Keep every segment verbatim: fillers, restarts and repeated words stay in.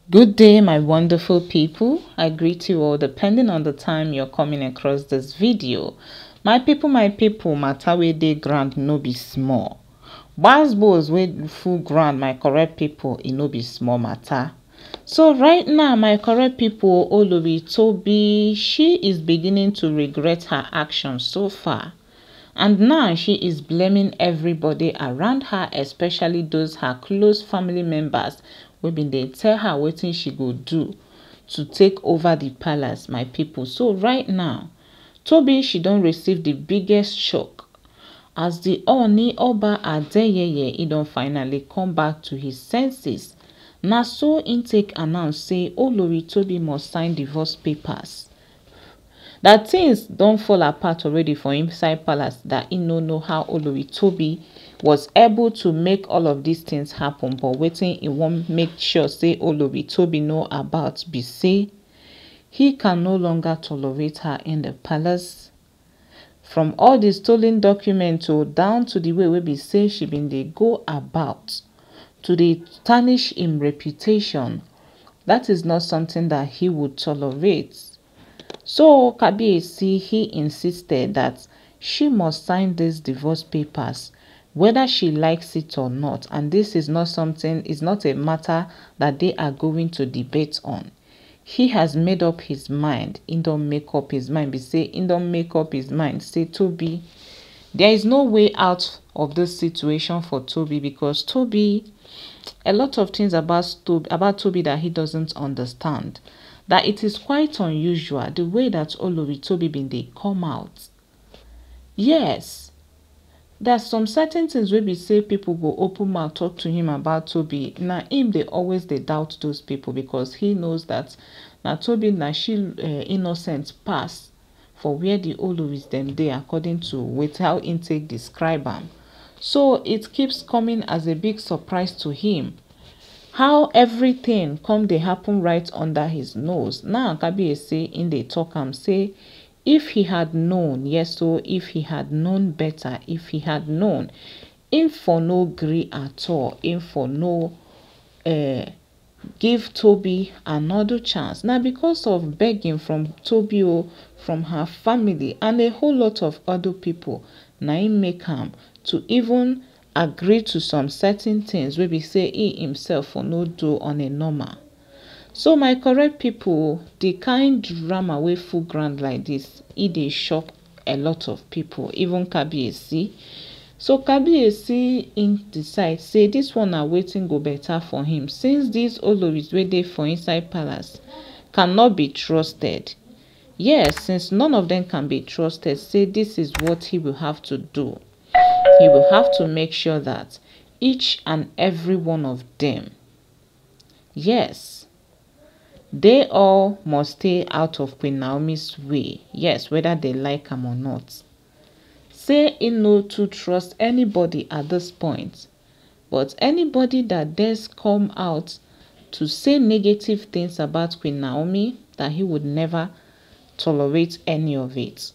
Good day, my wonderful people. I greet you all depending on the time you're coming across this video. My people, my people, matter wey dey ground no be small. Gbasgbos wey full ground, my correct people, e no be small matter. So right now, my correct people, Olori Tobi, she is beginning to regret her actions so far. And now she is blaming everybody around her, especially those her close family members wey been dey tell her wetin she go do to take over the palace, my people. So right now, Tobi, she don receive the biggest shock as the Ooni Oba Adeyeye, he don finally come back to his senses. Na so im take announce say Olori Tobi must sign divorce papers. That things don't fall apart already for inside palace, that he no know how Olori Tobi was able to make all of these things happen. But waiting, he won't make sure say Olori Tobi know about be say he can no longer tolerate her in the palace. From all the stolen documents to down to the way we be say she been they go about to the tarnish him reputation. That is not something that he would tolerate. So Kabiyesi, he insisted that she must sign these divorce papers whether she likes it or not, and this is not something, is not a matter that they are going to debate on. He has made up his mind. He don't make up his mind. Be say he don't make up his mind. Say Tobi, there is no way out of this situation for Tobi, because Tobi, a lot of things about Tobi, about Tobi that he doesn't understand. That it is quite unusual the way that Olori Tobi been they come out. Yes, there's some certain things where we say people go open mouth talk to him about Tobi. Now him they always they doubt those people, because he knows that now Tobi na she uh, innocent pass for where the Oloris them they according to with how intake describe them. So it keeps coming as a big surprise to him how everything come they happen right under his nose. Now Kabiyesi in they talk am say if he had known, yes, so if he had known better, if he had known, him for no gree at all, him for no uh, give Tobi another chance. Now because of begging from Tobi o, from her family and a whole lot of other people, now him make him to even agree to some certain things wey be say he himself for no do on a normal. So my correct people, the kind drama wey full ground like this, e dey shock a lot of people, even Kabiyesi. So Kabiyesi in decide say this one na wetin go better for him, since these Oloris wey dey for inside palace cannot be trusted. Yes, since none of them can be trusted, say this is what he will have to do. He will have to make sure that each and every one of them, yes, they all must stay out of Queen Naomi's way. Yes, whether they like him or not. Say he no to trust anybody at this point, but anybody that dares come out to say negative things about Queen Naomi, that he would never tolerate any of it.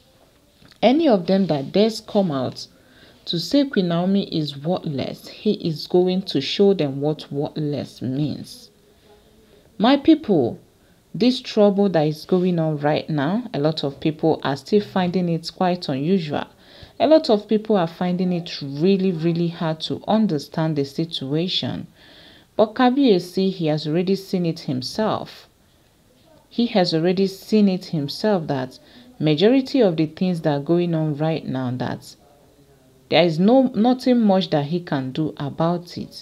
Any of them that dares come out to say Queen Naomi is worthless, he is going to show them what worthless means. My people, this trouble that is going on right now, a lot of people are still finding it quite unusual. A lot of people are finding it really, really hard to understand the situation. But Kabiyesi, he has already seen it himself. He has already seen it himself that majority of the things that are going on right now, that there is no nothing much that he can do about it.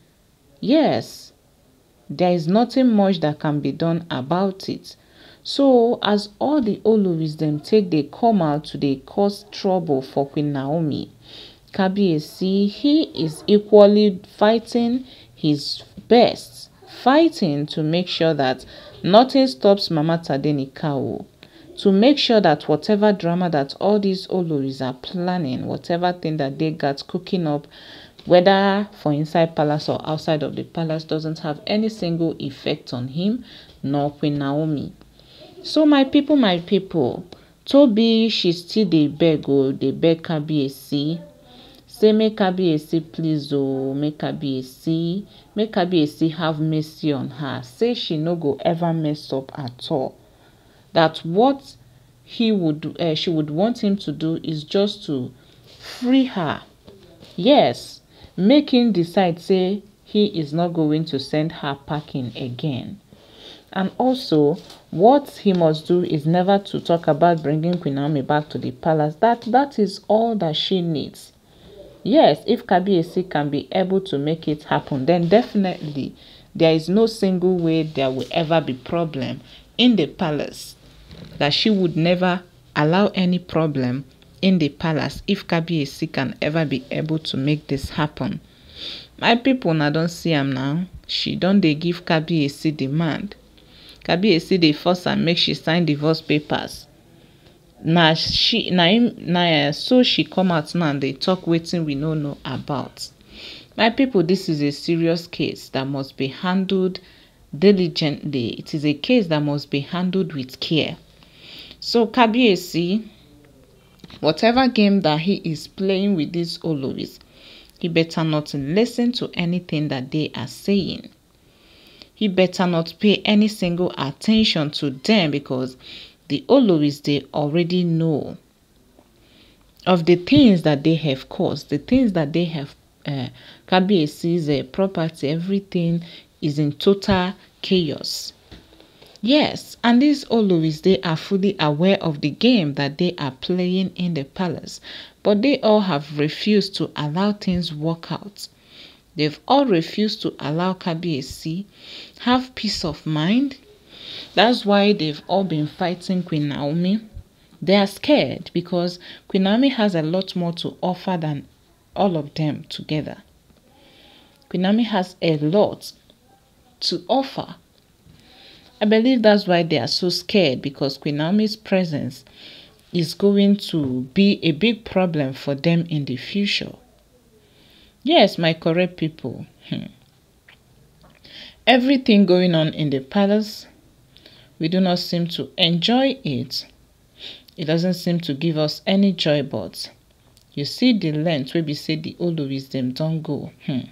Yes, there is nothing much that can be done about it. So as all the Oloris them take, they come out to they cause trouble for Queen Naomi, Kabiyesi, he is equally fighting his best, fighting to make sure that nothing stops Mama Tadenikawo, to make sure that whatever drama that all these Oloris are planning, whatever thing that they got cooking up, whether for inside palace or outside of the palace, doesn't have any single effect on him nor Queen Naomi. So my people, my people, Tobi, she still dey beg, oh, dey beg Kabiyesi, say make Kabiyesi please oh, make Kabiyesi, make Kabiyesi have mercy on her. Say she no go ever mess up at all. That what he would, uh, she would want him to do is just to free her. Yes, make him decide say he is not going to send her packing again. And also, what he must do is never to talk about bringing Queen Naomi back to the palace. That that is all that she needs. Yes, if Kabiyesi can be able to make it happen, then definitely there is no single way there will ever be problem in the palace. That she would never allow any problem in the palace if Kabiyesi can ever be able to make this happen. My people now don't see am now. She don't they give Kabiyesi demand. Kabiyesi dey force am make she sign divorce papers. Na she na him na so she come out now and dey talk wetin we no know about. My people, this is a serious case that must be handled diligently. It is a case that must be handled with care. So Kabiyesi, whatever game that he is playing with these oloris, he better not listen to anything that they are saying. He better not pay any single attention to them, because the oloris, they already know of the things that they have caused, the things that they have uh, Kabiyesi's uh, property, everything is in total chaos. Yes, and these oloris, they are fully aware of the game that they are playing in the palace, but they all have refused to allow things work out. They've all refused to allow Kabiyesi have peace of mind. That's why they've all been fighting Queen Naomi. They are scared because Queen Naomi has a lot more to offer than all of them together. Queen Naomi has a lot to offer. I believe that's why they are so scared, because Queen Naomi's presence is going to be a big problem for them in the future. Yes, my correct people. Hmm. Everything going on in the palace, we do not seem to enjoy it. It doesn't seem to give us any joy, but you see the length where we say the oloris them don't go. Hmm.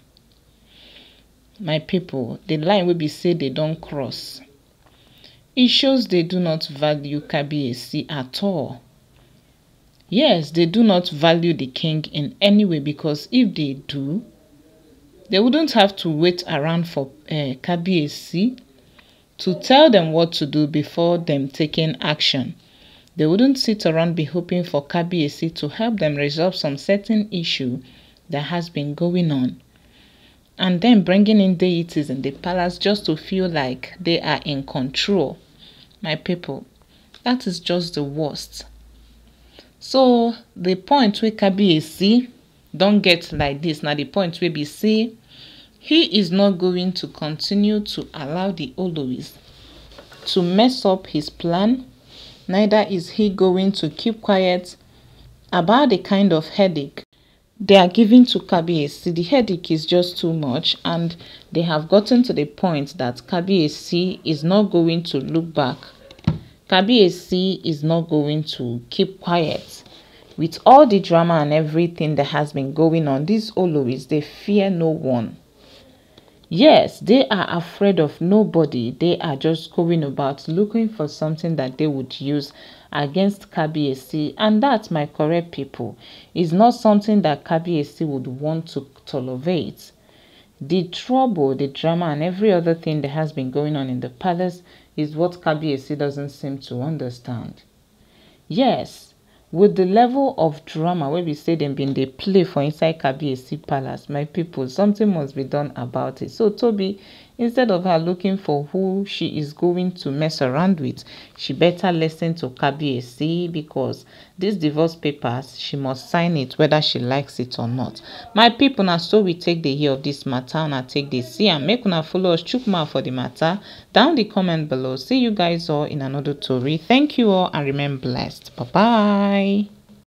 My people, the line where we say they don't cross. It shows they do not value Kabiyesi at all. Yes, they do not value the king in any way, because if they do, they wouldn't have to wait around for uh, Kabiyesi to tell them what to do before them taking action. They wouldn't sit around be hoping for Kabiyesi to help them resolve some certain issue that has been going on, and then bringing in deities in the palace just to feel like they are in control. My people, that is just the worst. So the point where Kabiyesi don't get like this, now the point where we see he is not going to continue to allow the oloris to mess up his plan. Neither is he going to keep quiet about the kind of headache they are giving to Kabiyesi. The headache is just too much, and they have gotten to the point that Kabiyesi is not going to look back. Kabiyesi is not going to keep quiet. With all the drama and everything that has been going on, these oloris, they fear no one. Yes, they are afraid of nobody. They are just going about looking for something that they would use against Kabiyesi. And that, my correct people, is not something that Kabiyesi would want to tolerate. The trouble, the drama, and every other thing that has been going on in the palace is what Kabiyesi doesn't seem to understand. Yes, with the level of drama where we say them been they play for inside Kabiyesi palace, my people, something must be done about it. So Tobi, instead of her looking for who she is going to mess around with, she better listen to Kabiyesi, because these divorce papers, she must sign it whether she likes it or not. My people, now so we take the hear of this matter, and I take the see and make una follow us chook mouth for the matter down the comment below. See you guys all in another story. Thank you all and remain blessed. Bye bye.